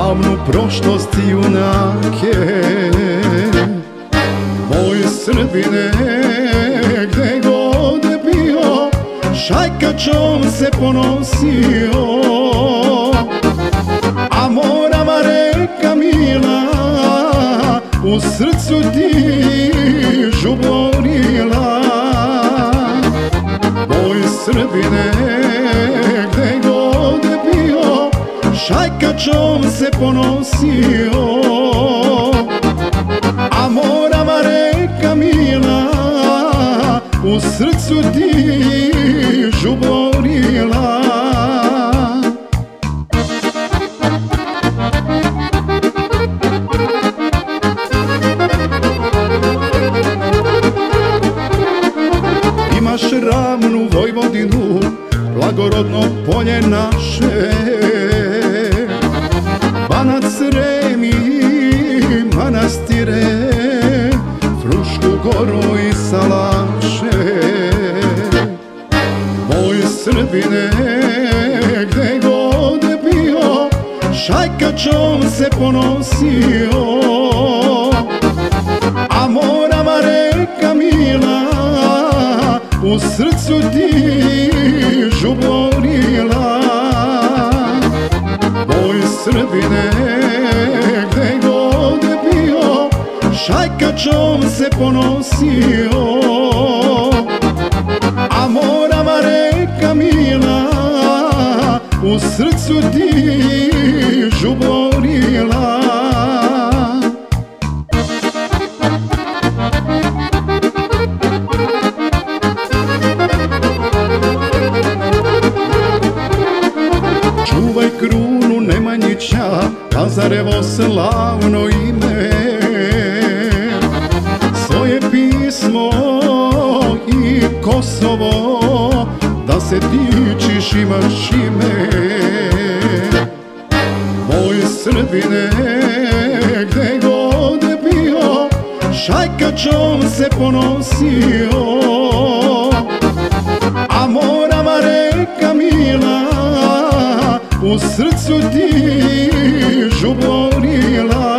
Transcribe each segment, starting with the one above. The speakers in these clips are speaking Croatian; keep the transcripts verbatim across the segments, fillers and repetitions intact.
davnu prošlost junake. Moj Srbine, gde god je bio, šajkačom se ponosio, a Morava reka mila u srcu ti žuborila. Moj Srbine, gde god je bio, šajkačom se ponosio, a Morava reka mila u srcu ti žuborila. Imaš ravnu Vojvodinu, blagorodno polje naše, Banat, Srem i manastire, Frušku goru i salaše. Moj Srbine, gde god je bio, šajkačom se ponosio, a Morava reka mila u srcu ti žuborila. Moj Srbine, gde god je bio, šajkačom se ponosio, a Morava reka mila u srcu ti žuborila. Čuvaj krunu Nemanjića, Lazarevo slavno ime, svoje pismo i Kosovo, da se dičiš imaš ime. Moj Srbine, gde god je bio, šajkačom se ponosio, a Morava reka mila u srcu ti žuborila.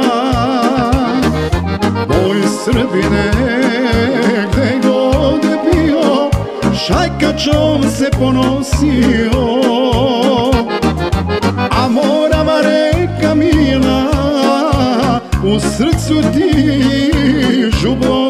Moj Srbine, gde god je bio, šajkačom se ponosio, a Morava reka mila u srcu ti žuborila.